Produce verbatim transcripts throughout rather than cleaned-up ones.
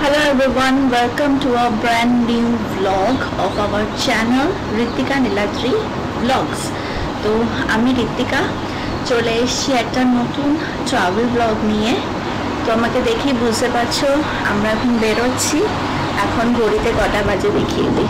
Hello everyone, welcome to a brand new vlog of our channel Ritika Nilatri Vlogs. তো আমি ঋতিকা চলে এসেছি একটা নতুন ট্রাভেল ব্লগ নিয়ে। তো আমাকে দেখেই বুঝতে পারছো আমরা এখন বেরোচ্ছি। এখন ঘড়িতে কটা বাজে দেখিয়ে দিই।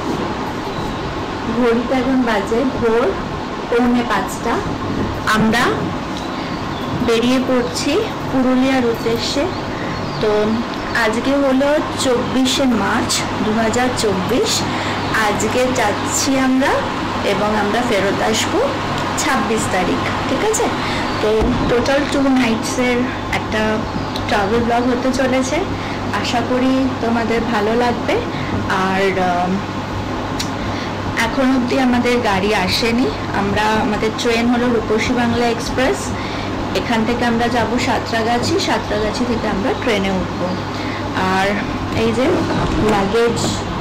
ঘড়িতে এখন বাজে ভোর পৌনে পাঁচটা। আমরা বেরিয়ে পড়ছি পুরুলিয়ার উদ্দেশ্যে। তো আজকে হলো চব্বিশে মার্চ দু হাজার চব্বিশ। আজকে যাচ্ছি আমরা এবং আমরা ফেরত আসবো ছাব্বিশ তারিখ, ঠিক আছে? তো টোটাল টু নাইটসের একটা ট্রাভেল ব্লগ হতে চলেছে। আশা করি তোমাদের ভালো লাগবে। আর এখন অবধি আমাদের গাড়ি আসেনি। আমরা আমাদের ট্রেন হলো রূপসী বাংলা এক্সপ্রেস। এখান থেকে আমরা যাব সাঁতরাগাছি, সাঁতরাগাছি থেকে আমরা ট্রেনে উঠবো। আর এই যে লাগেজ,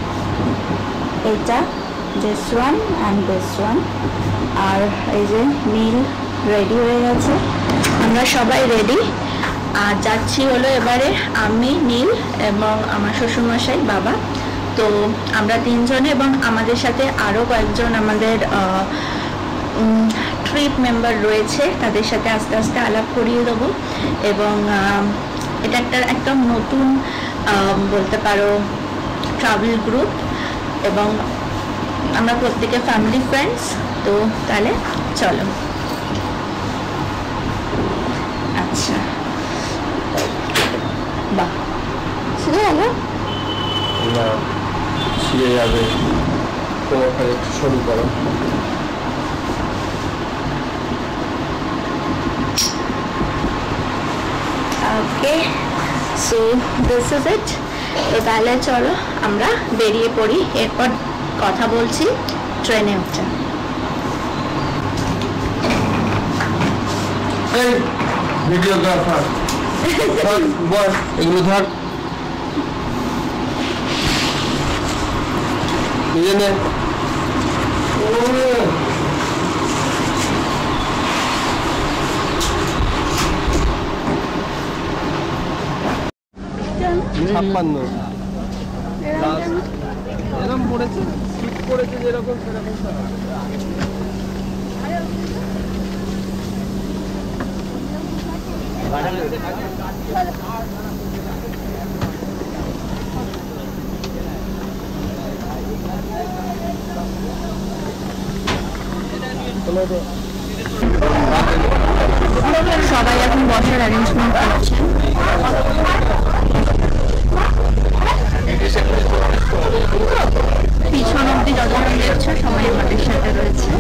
এটা this one and this one. আর এই যে নীল রেডি হয়ে গেছে, আমরা সবাই রেডি। আর যাচ্ছি হলো এবারে আমি, নীল এবং আমার শ্বশুরমশাই, বাবা। তো আমরা তিনজনে এবং আমাদের সাথে আরও কয়েকজন আমাদের ট্রিপ মেম্বার রয়েছে, তাদের সাথে আস্তে আস্তে আলাপ করিয়ে দেবো। এবং এটা একটা একদম নতুন বলতে পারো ট্রাভেল গ্রুপ এবং আমরা প্রত্যেকে ফ্যামিলি ফ্রেন্ডস। তো তাহলে চলো। আচ্ছা, বাহ, ছিঁড়ে গেল? না, ছিঁড়ে যাবে। তোমাকে একটু শুরু করো। Okay, so this is it. তো তাহলে চলো আমরা বেরিয়ে পড়ি, এরপর কথা বলছি ট্রেনে উঠে। ভিডিওগ্রাফার বল, এগুলো ধর, বুঝে নে। ছাপ্পান্ন এরকম পড়েছে, শীত পড়েছে যেরকম সেরকম। সবাই এখন বসার অ্যারেঞ্জমেন্ট করছে। পিছন অব্দি যতক্ষণ দেখছো সবাই আমাদের সাথে রয়েছে।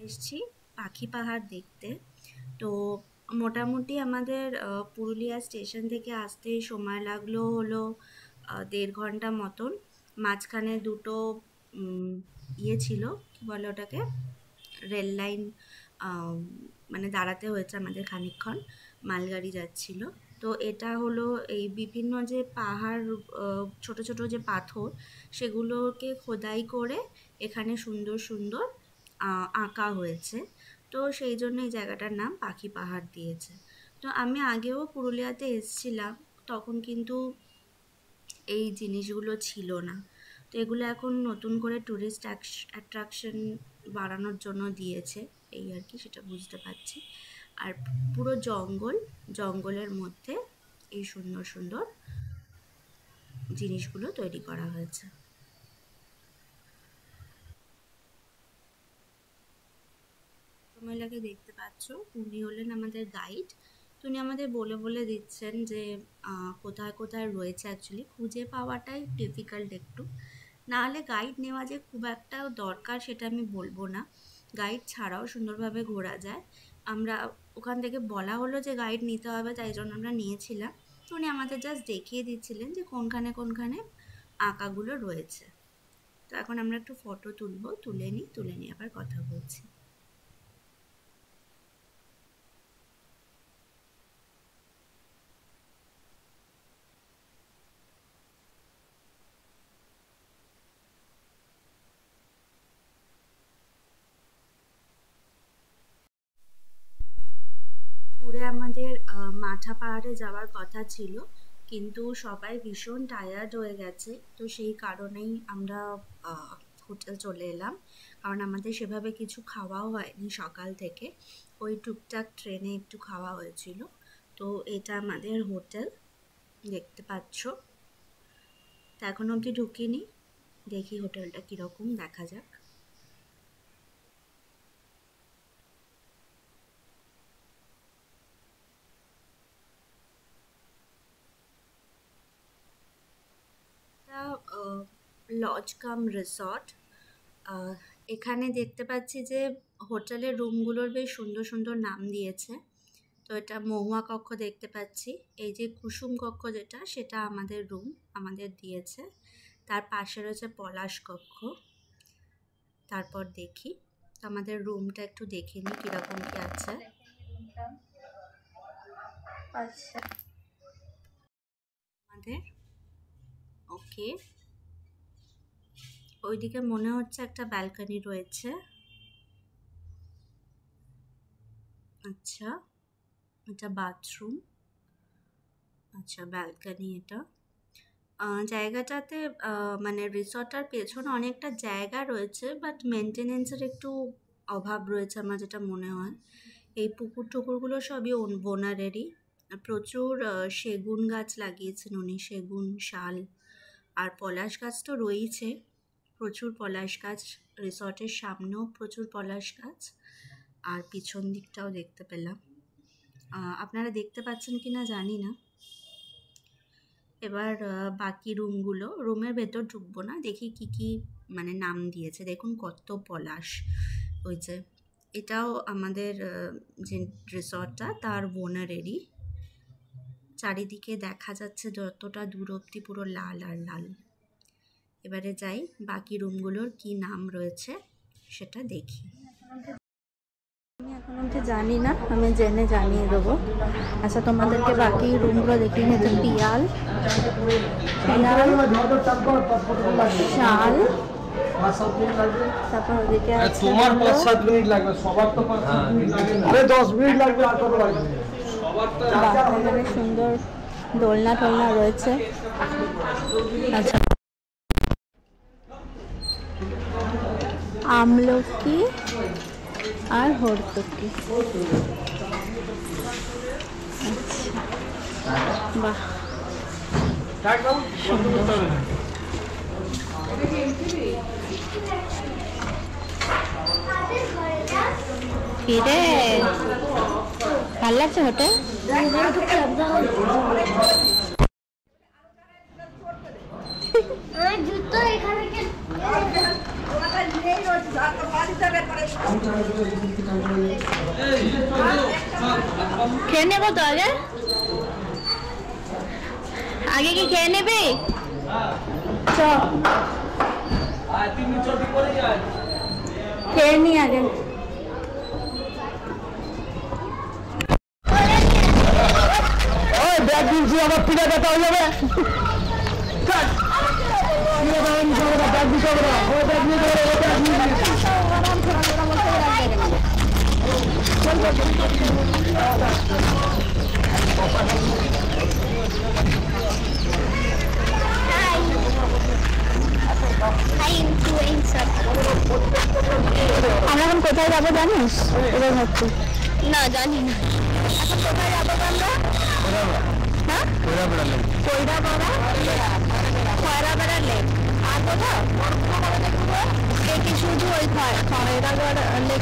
এসেছি পাখি পাহাড় দেখতে। তো মোটামুটি আমাদের পুরুলিয়া স্টেশন থেকে আসতে সময় লাগলো হলো দেড় ঘন্টা মতন। মাঝখানে দুটো ইয়ে ছিল, কী বলে ওটাকে, রেল লাইন, মানে দাঁড়াতে হয়েছে আমাদের খানিকক্ষণ, মালগাড়ি যাচ্ছিল। তো এটা হলো এই বিভিন্ন যে পাহাড়, ছোট ছোট যে পাথর, সেগুলোকে খোদাই করে এখানে সুন্দর সুন্দর আঁকা হয়েছে। তো সেই জন্য এই জায়গাটার নাম পাখি পাহাড় দিয়েছে। তো আমি আগেও পুরুলিয়াতে এসেছিলাম, তখন কিন্তু এই জিনিসগুলো ছিল না। তো এগুলো এখন নতুন করে ট্যুরিস্ট অ্যাট্রাকশন বাড়ানোর জন্য দিয়েছে, এই আর কি, সেটা বুঝতে পারছি। আর পুরো জঙ্গল, জঙ্গলের মধ্যে এই সুন্দর সুন্দর জিনিসগুলো তৈরি করা হয়েছে। মহিলাকে দেখতে পাচ্ছ, উনি হলেন আমাদের গাইড। তো উনি আমাদের বলে বলে দিচ্ছেন যে কোথায় কোথায় রয়েছে। অ্যাকচুয়ালি খুঁজে পাওয়াটাই ডিফিকাল্ট একটু, নাহলে গাইড নেওয়া যে খুব একটা দরকার সেটা আমি বলবো না, গাইড ছাড়াও সুন্দরভাবে ঘোরা যায়। আমরা ওখান থেকে বলা হলো যে গাইড নিতে হবে, তাই জন্য আমরা নিয়েছিলাম। তো উনি আমাদের জাস্ট দেখিয়ে দিচ্ছিলেন যে কোনখানে কোনখানে আঁকাগুলো রয়েছে। তো এখন আমরা একটু ফটো তুলবো, তুলে নিই, তুলে নিয়ে আবার কথা বলছি। ঘুরে আমাদের মাঠা পাহাড়ে যাওয়ার কথা ছিল, কিন্তু সবাই ভীষণ টায়ার্ড হয়ে গেছে। তো সেই কারণেই আমরা হোটেল চলে এলাম, কারণ আমাদের সেভাবে কিছু খাওয়াও হয়নি সকাল থেকে, ওই টুকটাক ট্রেনে একটু খাওয়া হয়েছিল। তো এটা আমাদের হোটেল, দেখতে পাচ্ছ। তো এখন অবধি ঢুকিনি, দেখি হোটেলটা কীরকম, দেখা যাক। Lodge cum resort. এখানে দেখতে পাচ্ছি যে হোটেলের রুমগুলোর বেশ সুন্দর সুন্দর নাম দিয়েছে। তো এটা মহুয়া কক্ষ দেখতে পাচ্ছি, এই যে কুসুম কক্ষ যেটা, সেটা আমাদের রুম আমাদের দিয়েছে। তার পাশে রয়েছে পলাশ কক্ষ। তারপর দেখি আমাদের রুমটা একটু দেখে নিই কীরকম কী আছে। আচ্ছা, আমাদের ওকে, ওইদিকে মনে হচ্ছে একটা ব্যালকনি রয়েছে। আচ্ছা, এটা বাথরুম। আচ্ছা, ব্যালকনি এটা। জায়গাটাতে মানে রিসর্টটার পেছনে অনেকটা জায়গা রয়েছে, বাট মেনটেনেন্সের একটু অভাব রয়েছে আমার যেটা মনে হয়। এই পুকুর টুকুরগুলো সবই বোনারেরই। প্রচুর সেগুন গাছ লাগিয়েছেন উনি, সেগুন, শাল আর পলাশ গাছ তো রয়েছে, প্রচুর পলাশ গাছ। রিসর্টের সামনেও প্রচুর পলাশ গাছ, আর পিছন দিকটাও দেখতে পেলাম। আপনারা দেখতে পাচ্ছেন কি না জানি না। এবার বাকি রুমগুলো, রুমের ভেতর ঢুকবো না, দেখি কি কি মানে নাম দিয়েছে। দেখুন কত পলাশ। ওই যে এটাও আমাদের যে রিসর্টটা তার ওনারেরই। চারিদিকে দেখা যাচ্ছে যতটা দূর অবধি পুরো লাল আর লাল। এবারে যাই, বাকি রুমগুলোর কি নাম রয়েছে সেটা দেখি। আমি এখন অবধি জানি না, আমি জেনে জানিয়ে দেবো। আচ্ছা, তোমাদেরকে বাকি রুমগুলো দেখিয়ে নিতে। পিয়াল, শাল, তারপর ওদিকে তোমার পাঁচ সাত মিনিট লাগবে, সবার তো দশ মিনিট লাগবে। এখানে সুন্দর দোলনা টোলনা রয়েছে। আচ্ছা, আমলকি আর হরতকি। আচ্ছা, বাহ, সুন্দর। কিরে, ভাল লাগছে হোটেল? জুতো এখানে খেয়ে নেবো তো আগে আগে কি খেয়ে নেবে খেয়ে নি আগে ব্যাগ দিয়েছি আমার পিঠা ব্যথা হয়ে যাবে ব্যাগ দিতে হবে না ওই ব্যাগ নিয়ে যাবে ওই ব্যাগ নিয়ে যাবে আমরা এখন কোথায় যাবো জানিস এবার হচ্ছে না জানি না এখন কোথায় যাবো আমরা হ্যাঁ কইরাপাড়া খয়রাপাড়া লেক আর কোথাও কি শুধু ওই খয়রাপাড়া লেক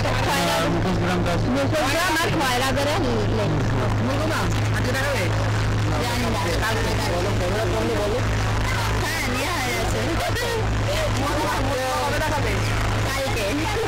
মুখগ্রাম আর খয়রাপাড়া লেক জানি না হ্যাঁ নিয়ে হয়ে গেছে কালকে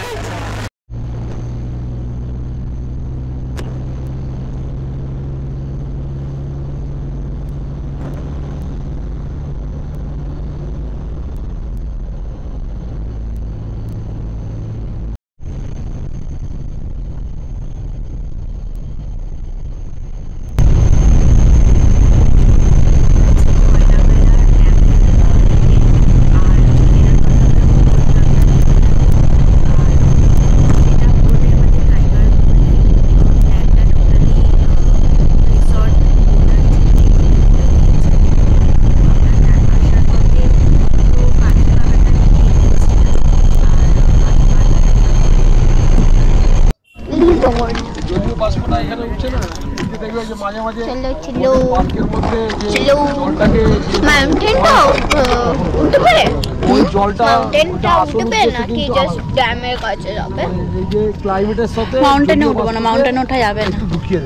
মাউন্টেনে উঠবো না মাউন্টেনে ওঠা যাবে না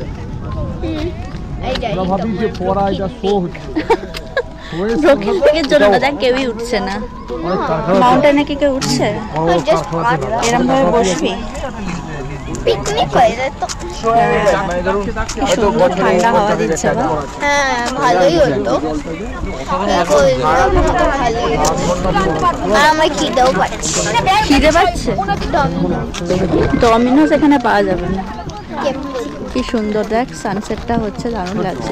কেউই উঠছে না মাউন্টেনে কি কেউ উঠছে এরম ভাবে বসবি পিকনিক হয়ে যায় তো সুন্দর ঠান্ডা হাওয়া দিচ্ছে হ্যাঁ ভালোই হতো আমার খিদেও পাচ্ছে খিদে পাচ্ছে ডমিনোস এখানে পাওয়া যাবে না কি সুন্দর দেখ সানসেটটা হচ্ছে দারুণ লাগছে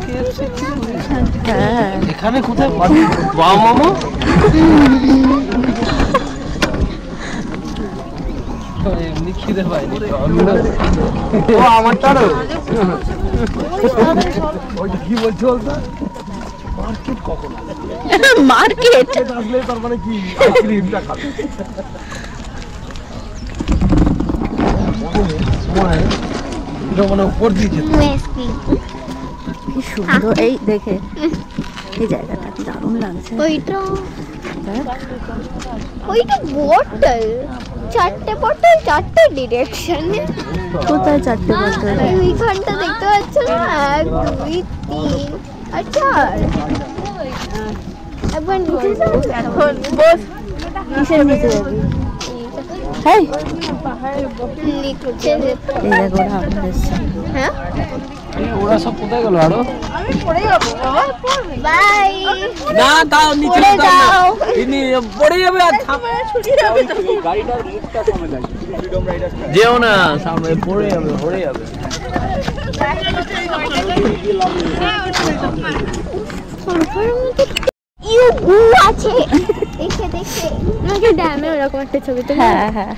হ্যাঁ এখানে কোথায় বাবা মামা এমনি খিদে পাইনি ও আমারটারও ওইটা কি বলছো বলতো মার্কেট কখন মার্কেট আসলে তার মানে কি আইসক্রিমটা খাবে এটা মানে উপর দিয়েছে কি সুন্দর এই দেখে এই জায়গাটা দারুণ লাগছে ওইটা ওইটা বোতল চারটে বোতল চারটে ডিরেকশনে কোথায় চারটে বোতল ওইখানটা দেখতে পাচ্ছ না এক দুই তিন আর চার একবার নিচে যাও এখন বস কিসের নিচে যাবি হ্যাঁ নিচে যেতে এই দেখো ওরা আপনার এসছে হ্যাঁ ওরা সব কোথায় গেল আরো আমি পড়ে যাব বাবা বাই না তাও নিচে পড়ে যাও ইনি পড়ে যাবে আর থামে ছুটি যাবে তো গাড়িটার রুটটা কমে যায় ফ্রিডম রাইডার যেও না সামনে পড়ে যাবে পড়ে যাবে ইউ গু আছে দেখে দেখে নাকি ড্যামে ওরকম একটা ছবি তো হ্যাঁ হ্যাঁ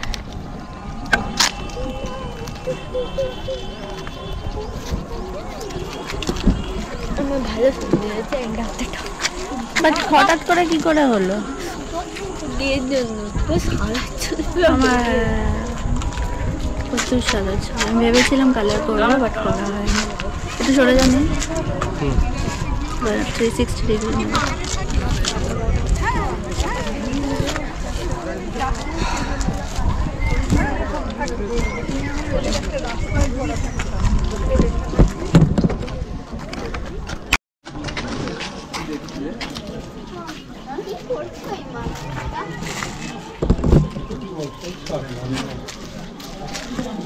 আমার ভালো সুন্দর আছে ডাক্তারটা বাট হঠাৎ করে কি করে হলো বিয়ের জন্য তো সারা আমার প্রচুর সাদা ছিল আমি ভেবেছিলাম কালার করবো বাট করা হয়নি একটু সরে জানি থ্রি সিক্সটি ডিগ্রি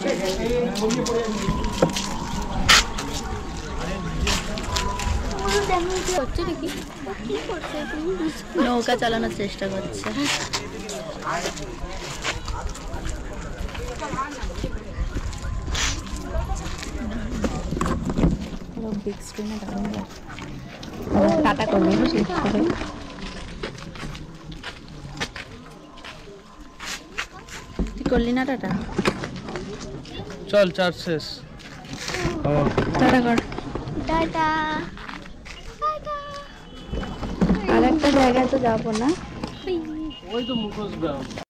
হচ্ছে নাকি কি করছে তুমি? নৌকা চালানোর চেষ্টা করছে। বিগ স্ক্রিনে দারুণ লাগছে। টাটা করবি তুই করলি না টাটা? চল চার্জ শেষ। টাটা কর। টাটা। আর একটা জায়গায় তো যাবো না? ওই তো মুখোশ গ্রাম।